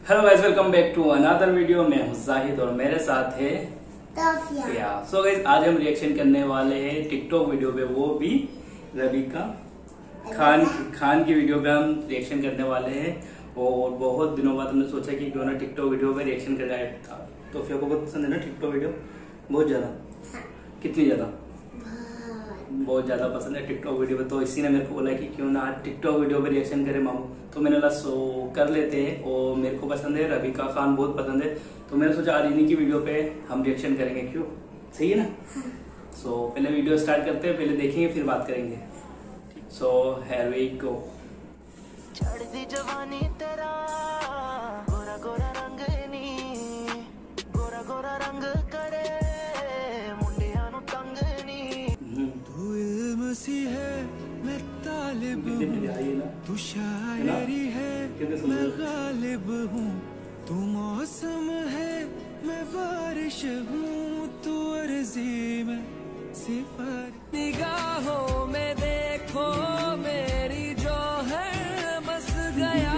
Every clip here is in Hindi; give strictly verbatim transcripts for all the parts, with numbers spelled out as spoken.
Hello guys, welcome back to another video. मैं हूं जाहिद और मेरे साथ है ताफिया। सो गाइस, आज हम रिएक्शन करने वाले हैं टिकटॉक वीडियो पे, वो भी रबीका खान खान की वीडियो पे हम रिएक्शन करने वाले हैं। और बहुत दिनों बाद हमने सोचा कि क्यों ना टिकटॉक वीडियो पे रिएक्शन कर जाए। तो फिर को बहुत पसंद है ना टिकटॉक वीडियो? बहुत ज्यादा। हाँ। कितनी ज्यादा? बहुत ज्यादा पसंद है टिकटॉक वीडियो पे। तो इसी ने मेरे को बोला कि क्यों ना टिकटॉक वीडियो पे रिएक्शन करे मामू। तो मैंने बोला सो कर लेते हैं। और मेरे को पसंद है, रबीका खान बहुत पसंद है, तो मैंने सोचा आज इन्हीं की वीडियो पे हम रिएक्शन करेंगे। क्यों, सही है ना? सो so, पहले वीडियो स्टार्ट करते हैं, पहले देखेंगे फिर बात करेंगे। So here we go. चढ़ती जवानी तेरा गोरा गोरा रंग नी, गोरा गोरा रंग करे मुंडिया नु तंग नी। तू इल्म सी है मैं तालिब हूँ, तू शायरी है मैं गालिब हूँ, तू मौसम है मैं बारिश हूँ, तू अर्जी में सिफार। निगाहों में देखो मेरी जो है बस गया,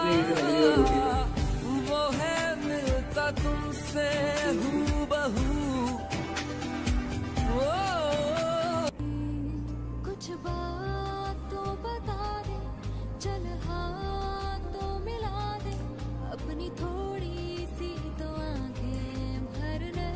वो है मिलता तुमसे हूबहू। कुछ बात तो बता दे, चल हाथ तो मिला दे, अपनी थोड़ी सी तो आंखें भर ले।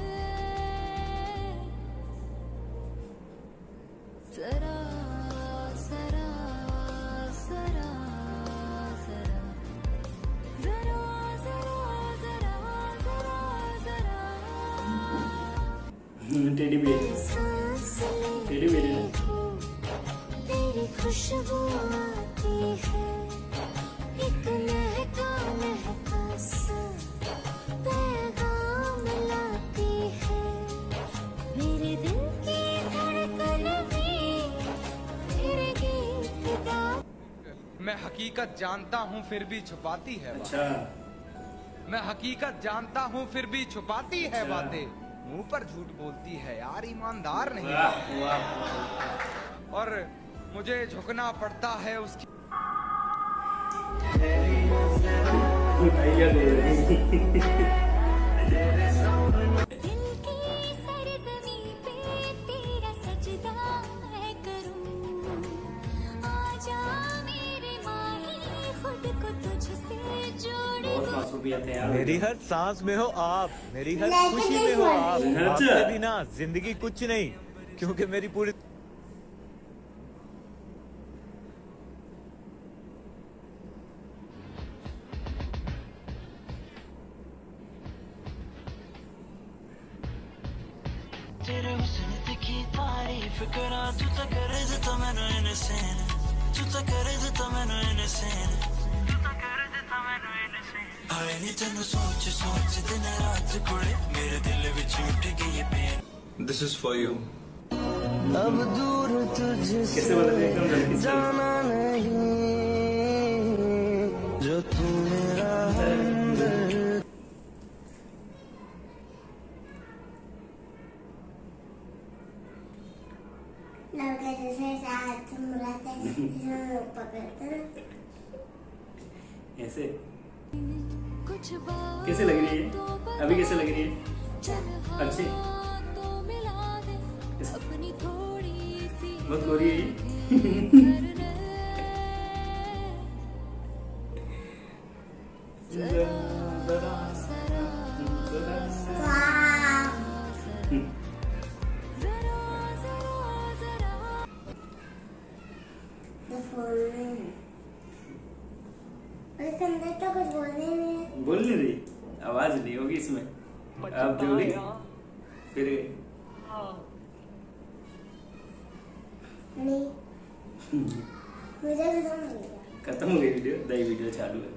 जरा जरा जरा जरा जरा जरा जरा जरा जरा टेडी बेयर, टेडी बेयर तेरी खुशबू आती है, एक महका महका सा पैगाम लाती है, मेरे दिल की धड़कन भी तेरे गीत गा। मैं हकीकत जानता हूँ फिर भी छुपाती है। अच्छा। मैं हकीकत जानता हूँ फिर भी छुपाती है बातें, मुंह पर झूठ बोलती है यार, ईमानदार नहीं। वाह, वाह। और मुझे झुकना पड़ता है उसकी। दिल की सरजमी पे तेरा सजदा मैं करूं, आजा मेरे माही खुद को तुझसे जोड़ दूं। मेरी हर सांस में हो आप, मेरी हर खुशी में हो आप, आपके बिना जिंदगी कुछ नहीं, क्योंकि मेरी पूरी तेरे हुस्न की तारीफ करा, तू तो कर देता मैनू इनसेन, तू तो कर देता मैनू इनसेन, तू तो कर देता मैनू इनसेन। आए नी तेनू सोच सोच दिन रात कुड़े, मेरे दिल विच उठ गई ये pain. This is for you. अब दूर तुझसे जाना नहीं, जो तू मेरा हमदर्द। ऐसे कैसे लग रही है अभी? कैसे लग रही है? अच्छी, बहुत गोरी है। तो कुछ बोलने में बोल नहीं रही, आवाज नहीं होगी इसमें। आप जोड़ी फिर नहीं मुझे खत्म हो गया, खत्म हो गई वीडियो। दही वीडियो चालू है,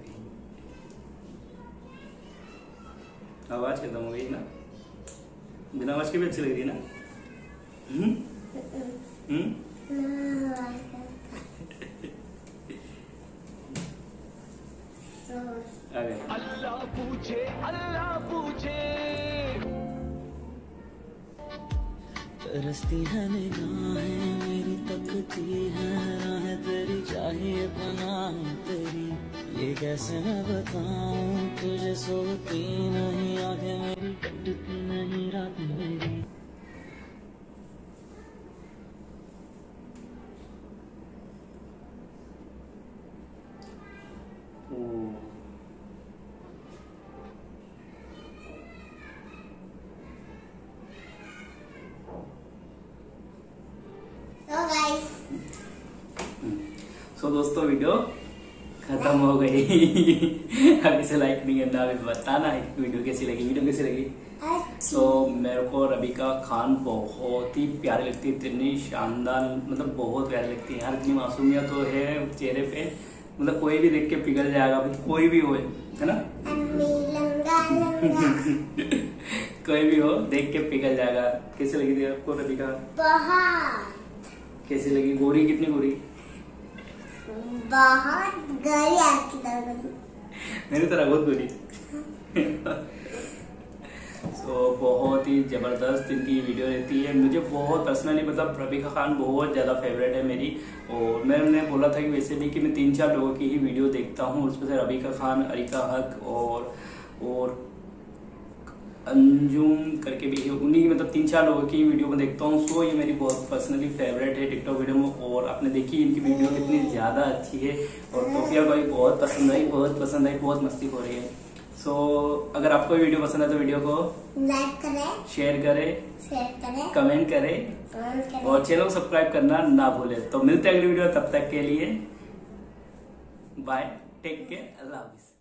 आवाज खत्म हो गई ना? बिना आवाज के भी अच्छी लग रही है ना? हम्म हम्म अल्लाह पूछे अल्लाह पूछे, तरसती है निगाहें मेरी, तकती है राहें तेरी, चाहिए पनाह तेरी, ये कैसे मैं बताऊं तुझे सोती नहीं आंखें मेरी, कटती नहीं रात मेरी। सो so, दोस्तों वीडियो खत्म हो गई। अब इसे लाइक नहीं करना, अभी बताना है वीडियो कैसी लगी, वीडियो कैसी लगी। तो मेरे को रबीका खान बहुत ही प्यारी लगती है, इतनी शानदार, मतलब बहुत प्यारी लगती है यार। इतनी मासूमियत तो है चेहरे पे, मतलब कोई भी देख के पिघल जाएगा, कोई भी हो, है ना। कोई भी हो देख के पिघल जाएगा। कैसी लगी थी आपको रबीका? कैसी लगी? गोरी, कितनी गोरी? बहुत गोरी आपकी तरह। मेरी तरह बहुत गोरी। तो so, बहुत ही जबरदस्त इनकी वीडियो रहती है। मुझे बहुत पर्सनली मतलब रबीका खान बहुत ज्यादा फेवरेट है मेरी। और मैंने बोला था कि वैसे भी कि मैं तीन चार लोगों की ही वीडियो देखता हूँ, उसमें से रबीका खान, अरिका हक और और अंजुम करके भी है, उन्हीं मतलब तीन चार लोगों की वीडियो में देखता हूँ। सो ये मेरी बहुत पर्सनली फेवरेट है टिकटॉक वीडियो में। और आपने देखी इनकी वीडियो कितनी ज्यादा अच्छी है। और तोफिया को भी बहुत पसंद आई, बहुत पसंद आई, बहुत मस्ती हो रही है। सो so, अगर आपको वीडियो पसंद है तो वीडियो को लाइक करें, शेयर करें, शेयर करें, कमेंट करें, करें और चैनल को सब्सक्राइब करना ना भूलें। तो मिलते हैं अगली वीडियो, तब तक के लिए बाय, टेक केयर, अल्लाह हाफिज।